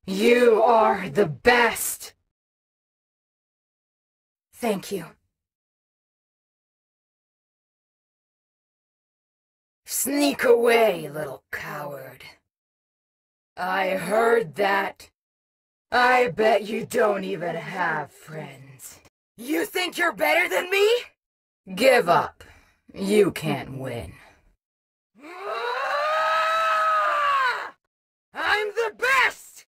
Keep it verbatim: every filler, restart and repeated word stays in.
You are the best! Thank you. Sneak away, little coward. I heard that. I bet you don't even have friends. You think you're better than me? Give up. You can't win.